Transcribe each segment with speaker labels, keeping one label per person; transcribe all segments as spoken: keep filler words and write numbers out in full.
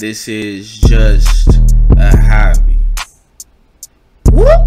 Speaker 1: This is just a hobby.
Speaker 2: Whoop.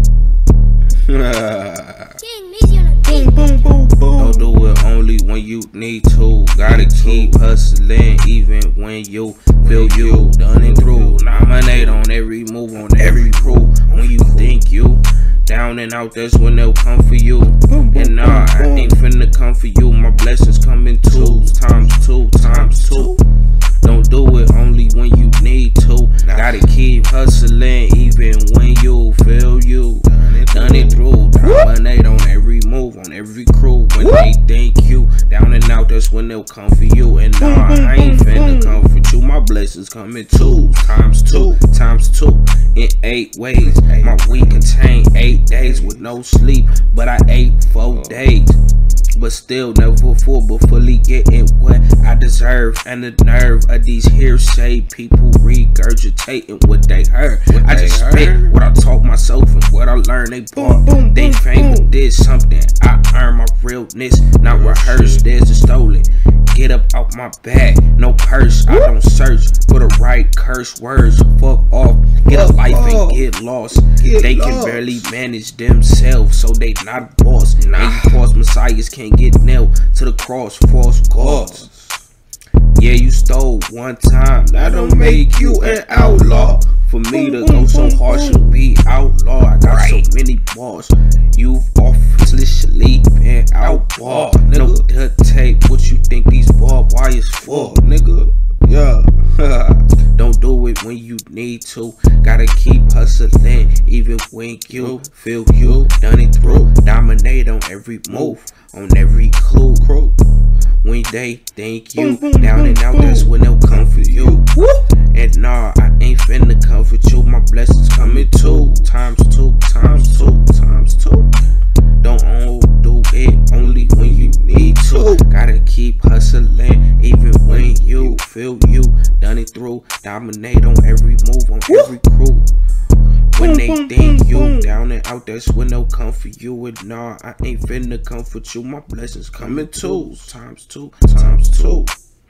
Speaker 1: Boom, boom, boom, boom. Don't do it only when you need to. Gotta keep hustling even when you feel you done and through. Nominate on every move, on every crew. When you think you down and out, that's when they'll come for you. And nah, I ain't finna come for you. My blessings come in twos, times two, times two. Don't do it only when you need to. Gotta keep hustling even when you feel you done it through. Dominate on every move, on every crew. When they think you down and out, that's when they'll come for you. And nah, I ain't finna come for you. My blessings come in two, times two, times two, in eight ways. My week contained eight days with no sleep, but I ate four days. But still never full, but fully getting what I deserve. And the nerve of these hearsay people regurgitating what they heard. What I just spit what I taught myself and what I learned. They bought, they fame, but did something. I earned my realness, not rehearsed. There's a stolen. Get up out my bag, no purse. I don't search for the right curse words. Fuck off, get a life and get lost. They can barely manage themselves, so they not boss. Nah, false messiahs can't get nailed to the cross. False gods. Yeah, you stole one time, that don't make you an outlaw. For me to go so hard should be outlaw. I got so many balls. You've officially been outballed. No duct tape, what you think these barbed wires for, nigga? Yeah. Don't do it when you need to. Gotta keep hustling even when you feel you done it through. Dominate on every move, on every clue. When they think you down and out, that's when they'll come for you. And nah, I ain't finna comfort you. My blessings coming two, times two, times two, times two. Don't do it only when you need to. Gotta keep hustling even when you feel you done it through. Dominate on every move, on every crew. When they think you down and out, that's when they'll come for you. And nah, I ain't finna comfort you. My blessings coming twos, times two, times two.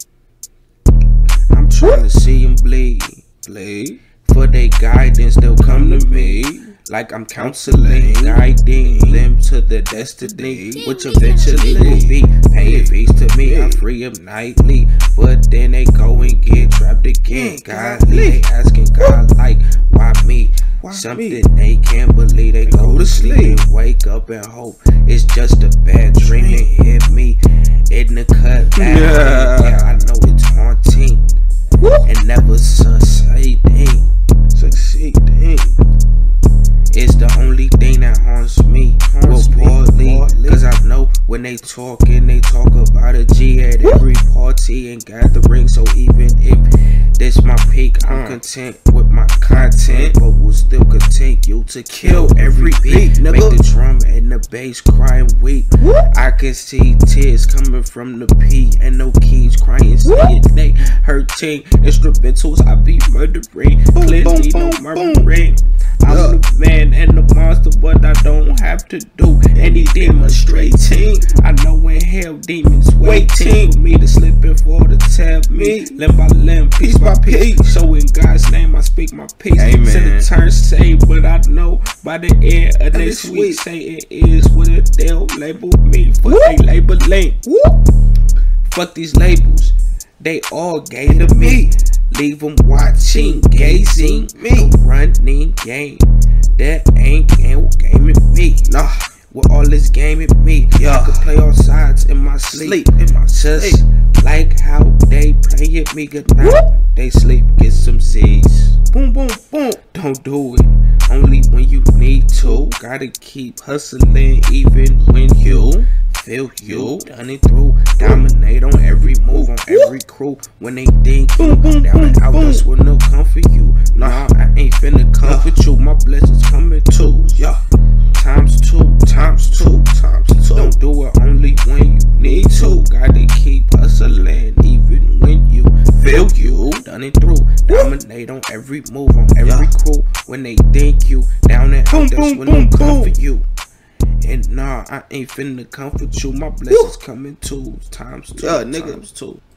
Speaker 1: I'm trying to see them bleed, bleed. For their guidance, they'll come to me. Like I'm counseling, guiding them to the destiny, which eventually will be paying fees to me. I free them nightly, but then they go and get trapped again. Godly, they asking God like, why me? Something they can't believe. They go to sleep and wake up and hope it's just a bad dream. They hit me in the cut. Yeah, I know it's haunting and never succeeding. Succeeding. It's the only thing that haunts me. Haunts me, cause I know when they talking, they talk about a G at every party and gathering. So even if this my peak, I'm content with my content, but will still continue to kill every beat. Make the drum and the bass crying weak. I can see tears coming from the P and no keys crying. See it, they hurting. Instrumentals I be murdering. Clearly no murmuring. I'm the man and the monster, but I don't have to do any demonstrating. I know in hell demons waiting for me to slip and fall to tap me limb by limb, piece by piece. So in God's name I speak my peace. Amen. To the turn say, but I know by the end of this week, say it is what it, they'll label me for they labeling. Fuck these labels, they all gay to me. Leave them watching, gazing, me running game. That ain't game, gaming me. Nah, with all this gaming me, yeah. I could play all sides in my sleep, in my just sleep. Like how they playing me good night. Whoop. They sleep, get some Z's. Boom, boom, boom. Don't do it only when you need to. Gotta keep hustling even when you feel you done it through. Dominate on every move, on every crew. When they think you down and out, that's when they'll come for you. Nah, I ain't finna comfort you. My blessings coming twos, yeah. Times two, times two, times two. Don't do it only when you need to. Gotta keep hustling even when you feel you done it through. Dominate on every move, on every crew. When they think you down and out, that's when they'll come for you. And nah, I ain't finna comfort you. My blessings coming twos, times two, yeah, nigga. Times two.